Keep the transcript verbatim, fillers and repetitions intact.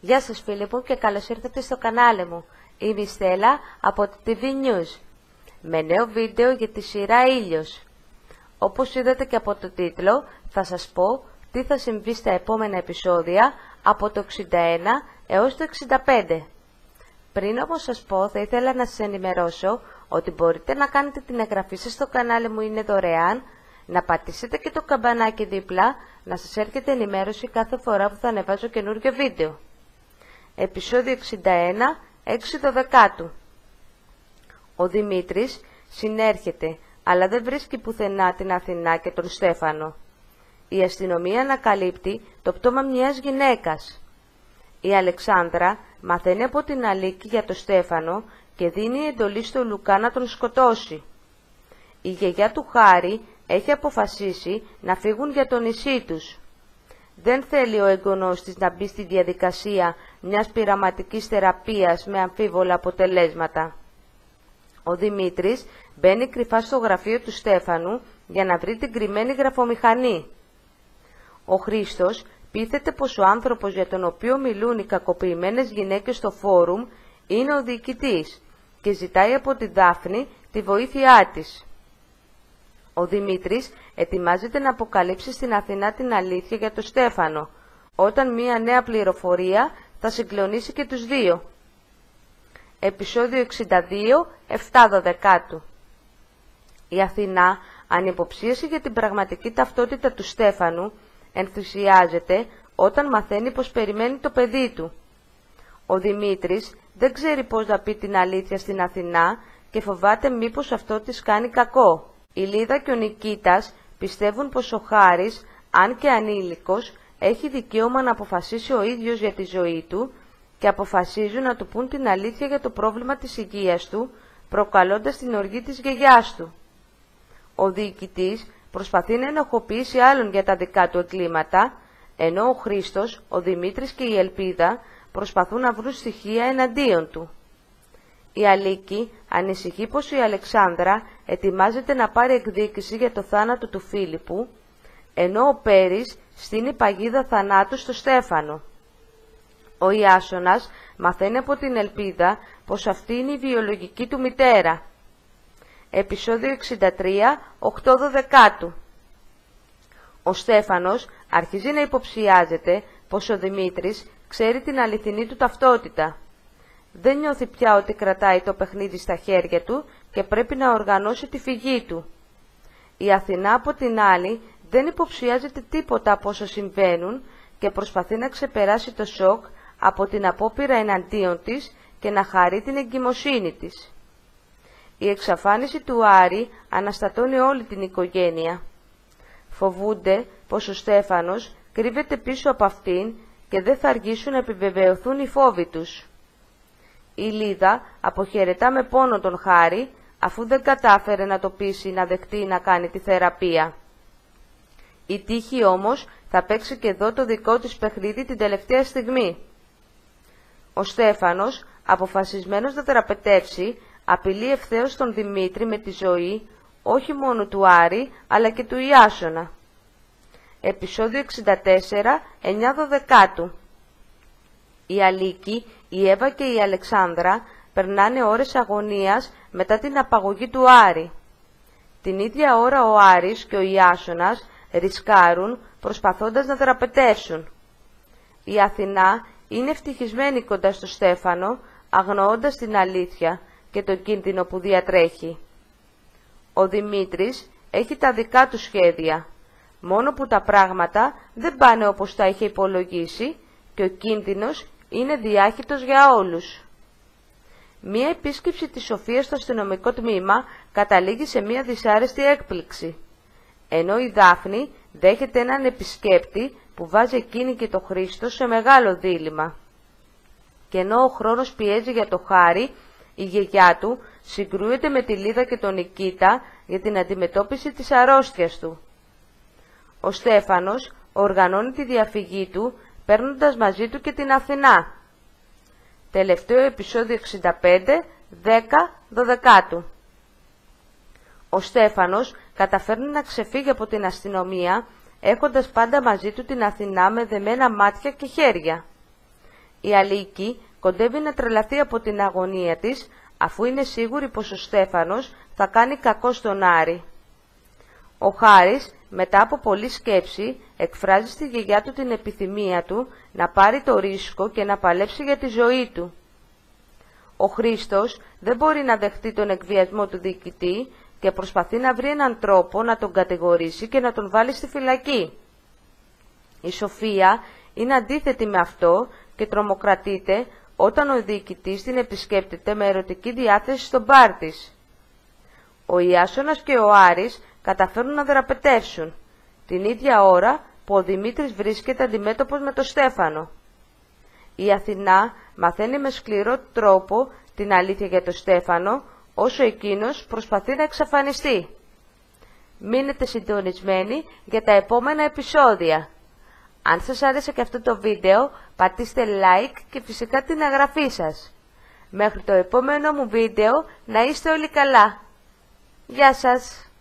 Γεια σας φίλοι μου και καλώς ήρθατε στο κανάλι μου. Είμαι η Στέλλα από τη τι βι News με νέο βίντεο για τη σειρά Ήλιος. Όπως είδατε και από το τίτλο, θα σας πω τι θα συμβεί στα επόμενα επεισόδια από το εξήντα ένα έως το εξήντα πέντε. Πριν όμως σας πω, θα ήθελα να σας ενημερώσω ότι μπορείτε να κάνετε την εγγραφή σας στο κανάλι μου, είναι δωρεάν, να πατήσετε και το καμπανάκι δίπλα, να σας έρχεται ενημέρωση κάθε φορά που θα ανεβάζω καινούργιο βίντεο. Επεισόδιο εξήντα ένα, έξι Δωδεκάτου. Ο Δημήτρης συνέρχεται, αλλά δεν βρίσκει πουθενά την Αθηνά και τον Στέφανο. Η αστυνομία ανακαλύπτει το πτώμα μιας γυναίκας. Η Αλεξάνδρα μαθαίνει από την Αλίκη για τον Στέφανο και δίνει εντολή στο Λουκά να τον σκοτώσει. Η γιαγιά του Χάρη έχει αποφασίσει να φύγουν για το νησί τους. Δεν θέλει ο εγγονός της να μπει στη διαδικασία μιας πειραματικής θεραπείας με αμφίβολα αποτελέσματα. Ο Δημήτρης μπαίνει κρυφά στο γραφείο του Στέφανου για να βρει την κρυμμένη γραφομηχανή. Ο Χρήστος πείθεται πως ο άνθρωπος για τον οποίο μιλούν οι κακοποιημένες γυναίκες στο φόρουμ είναι ο διοικητής και ζητάει από τη Δάφνη τη βοήθειά της. Ο Δημήτρης ετοιμάζεται να αποκαλύψει στην Αθηνά την αλήθεια για τον Στέφανο, όταν μία νέα πληροφορία θα συγκλονίσει και τους δύο. Επεισόδιο εξήντα δύο, επτά Δωδεκάτου. Η Αθηνά ανυποψίασε για την πραγματική ταυτότητα του Στέφανου, ενθουσιάζεται όταν μαθαίνει πως περιμένει το παιδί του. Ο Δημήτρης δεν ξέρει πώς να πει την αλήθεια στην Αθηνά και φοβάται μήπως αυτό της κάνει κακό. Η Λίδα και ο Νικήτας πιστεύουν πως ο Χάρης, αν και ανήλικος, έχει δικαίωμα να αποφασίσει ο ίδιος για τη ζωή του και αποφασίζουν να του πούν την αλήθεια για το πρόβλημα της υγείας του, προκαλώντας την οργή της γιαγιάς του. Ο διοικητής προσπαθεί να ενοχοποιήσει άλλον για τα δικά του εγκλήματα, ενώ ο Χρήστος, ο Δημήτρης και η Ελπίδα προσπαθούν να βρουν στοιχεία εναντίον του. Η Αλίκη ανησυχεί πως η Αλεξάνδρα ετοιμάζεται να πάρει εκδίκηση για το θάνατο του Φίλιππου, ενώ ο Πέρης στείνει παγίδα θανάτου στο Στέφανο. Ο Ιάσονας μαθαίνει από την Ελπίδα πως αυτή είναι η βιολογική του μητέρα. Επεισόδιο εξήντα τρία, οκτώ Δωδεκάτου. Ο Στέφανος αρχίζει να υποψιάζεται πως ο Δημήτρης ξέρει την αληθινή του ταυτότητα. Δεν νιώθει πια ότι κρατάει το παιχνίδι στα χέρια του και πρέπει να οργανώσει τη φυγή του. Η Αθηνά από την άλλη δεν υποψιάζεται τίποτα από όσα συμβαίνουν και προσπαθεί να ξεπεράσει το σοκ από την απόπειρα εναντίον της και να χαρεί την εγκυμοσύνη της. Η εξαφάνιση του Άρη αναστατώνει όλη την οικογένεια. Φοβούνται πως ο Στέφανος κρύβεται πίσω από αυτήν και δεν θα αργήσουν να επιβεβαιωθούν οι φόβοι τους. Η Λίδα αποχαιρετά με πόνο τον Χάρη, αφού δεν κατάφερε να το πείσει να δεχτεί να κάνει τη θεραπεία. Η τύχη όμως θα παίξει και εδώ το δικό της παιχνίδι την τελευταία στιγμή. Ο Στέφανος, αποφασισμένος να θεραπευτεύσει, απειλεί ευθέως τον Δημήτρη με τη ζωή, όχι μόνο του Άρη, αλλά και του Ιάσονα. Επεισόδιο εξήντα τέσσερα, εννιά Δωδεκάτου. Η Αλίκη, η Εύα και η Αλεξάνδρα περνάνε ώρες αγωνίας μετά την απαγωγή του Άρη. Την ίδια ώρα ο Άρης και ο Ιάσονας ρισκάρουν προσπαθώντας να θεραπευτεύσουν. Η Αθηνά είναι ευτυχισμένη κοντά στο Στέφανο, αγνοώντας την αλήθεια και τον κίνδυνο που διατρέχει. Ο Δημήτρης έχει τα δικά του σχέδια, μόνο που τα πράγματα δεν πάνε όπως τα είχε υπολογίσει και ο κίνδυνος είναι διάχυτος για όλους. Μία επίσκεψη της Σοφίας στο αστυνομικό τμήμα καταλήγει σε μία δυσάρεστη έκπληξη, ενώ η Δάφνη δέχεται έναν επισκέπτη που βάζει εκείνη και το Χρήστο σε μεγάλο δίλημμα. Και ενώ ο χρόνος πιέζει για το Χάρη, η γιαγιά του συγκρούεται με τη Λίδα και τον Νικήτα για την αντιμετώπιση της αρρώστιας του. Ο Στέφανος οργανώνει τη διαφυγή του, παίρνοντας μαζί του και την Αθηνά. Τελευταίο επεισόδιο εξήντα πέντε, δέκα Δωδεκάτου. Ο Στέφανος καταφέρνει να ξεφύγει από την αστυνομία, έχοντας πάντα μαζί του την Αθηνά με δεμένα μάτια και χέρια. Η Αλίκη κοντεύει να τρελαθεί από την αγωνία της, αφού είναι σίγουρη πως ο Στέφανος θα κάνει κακό στον Άρη. Ο Χάρης, μετά από πολλή σκέψη, εκφράζει στη γιαγιά του την επιθυμία του να πάρει το ρίσκο και να παλέψει για τη ζωή του. Ο Χρήστος δεν μπορεί να δεχτεί τον εκβιασμό του διοικητή και προσπαθεί να βρει έναν τρόπο να τον κατηγορήσει και να τον βάλει στη φυλακή. Η Σοφία είναι αντίθετη με αυτό και τρομοκρατείται όταν ο διοικητής την επισκέπτεται με ερωτική διάθεση στον μπαρ της. Ο Ιάσονας και ο Άρης καταφέρουν να δραπετεύσουν, την ίδια ώρα που ο Δημήτρης βρίσκεται αντιμέτωπος με τον Στέφανο. Η Αθηνά μαθαίνει με σκληρό τρόπο την αλήθεια για τον Στέφανο, όσο εκείνος προσπαθεί να εξαφανιστεί. Μείνετε συντονισμένοι για τα επόμενα επεισόδια. Αν σας άρεσε και αυτό το βίντεο, πατήστε like και φυσικά την εγγραφή σας. Μέχρι το επόμενο μου βίντεο, να είστε όλοι καλά. Γεια σας!